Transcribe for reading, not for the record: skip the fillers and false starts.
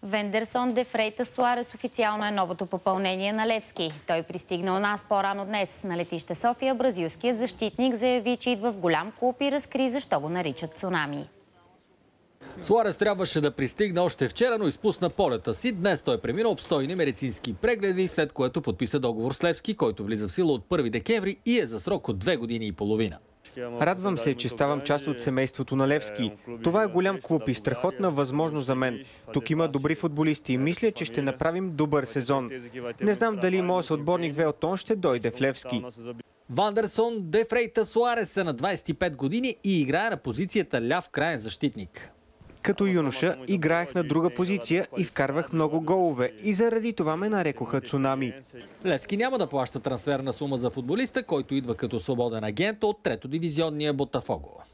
Вендерсон де Фрейтас Суарес официално е новото попълнение на Левски. Той пристигна у нас по-рано днес. На летище София бразилският защитник заяви, че идва в голям клуб и разкри защо го наричат цунами. Суарес трябваше да пристигне още вчера, но изпусна полета си. Днес той премина обстойни медицински прегледи, след което подписа договор с Левски, който влиза в сила от 1 декември и е за срок от 2 години и половина. Радвам се, че ставам част от семейството на Левски. Това е голям клуб и страхотна възможност за мен. Тук има добри футболисти и мисля, че ще направим добър сезон. Не знам дали моят съотборник Велтон ще дойде в Левски. Вандерсон де Фрейтас Суарес е на 25 години и играе на позицията ляв краен защитник. Като юноша играех на друга позиция и вкарвах много голове и заради това ме нарекоха цунами. Левски няма да плаща трансферна сума за футболиста, който идва като свободен агент от 3-то дивизионния Ботафого.